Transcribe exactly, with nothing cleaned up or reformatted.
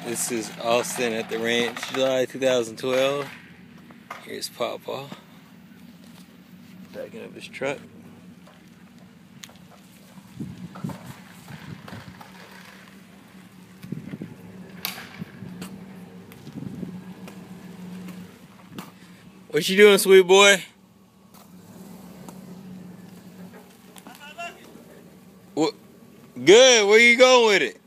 This is Alston at the ranch, July two thousand twelve. Here's Pawpaw backing up his truck. What you doing, sweet boy? What? Good. Where you going with it?